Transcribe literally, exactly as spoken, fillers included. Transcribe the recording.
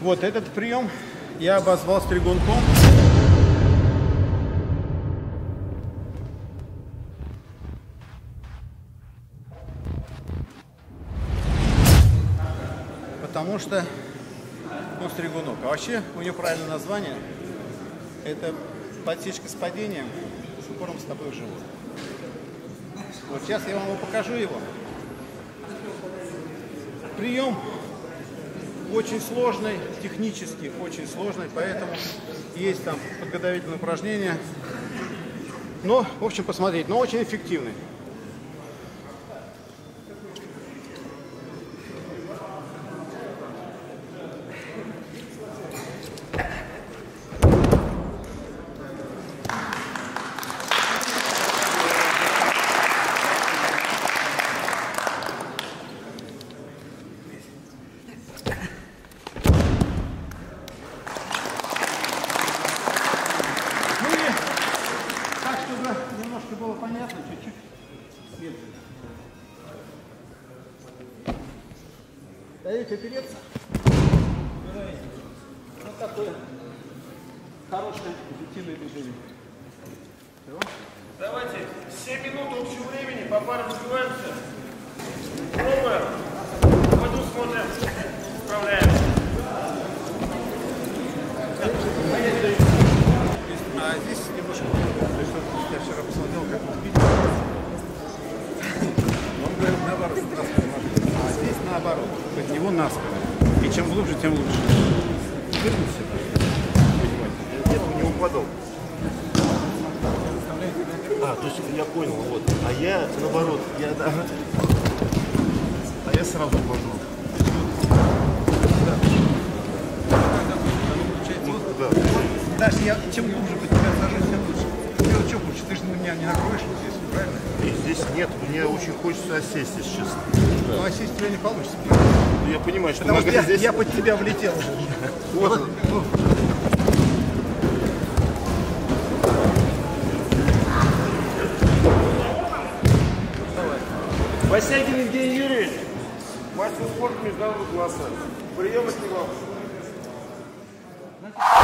Вот этот прием я обозвал стригунком. Потому что он стригунок. А вообще у него правильное название — это подсечка с падением с упором стопой в живот. Вот сейчас я вам покажу его. Прием очень сложный, технически очень сложный, поэтому есть там подготовительные упражнения. Но, в общем, посмотреть, но очень эффективный. Было понятно, чуть-чуть медленно. Даете опереться. Вот такое хорошее эффективное движение. Все? Давайте семь минут общего времени, по паре разбиваемся. Пробуем. Пойду смотрим. Справляемся. А здесь немножко, я вчера посмотрел, как он видит. Он говорит, наоборот, а здесь наоборот, от него наскоро. И чем глубже, тем лучше. Вернуться. Нет, он не упадал. А, то есть я понял, вот. А я наоборот, я, да. А я сразу упаду. Да. Даже я, чем глубже под тебя сажусь, тем лучше. Ты что хочешь, ты же на меня не накроешь вот здесь, правильно? И здесь нет, мне очень хочется осесть, если честно. Да. Но осесть у тебя не получится. Я понимаю, что потому что я, здесь... я под тебя влетел уже. Вот. Васягин Евгений Юрьевич, мастер спорта международного класса. Прием от него.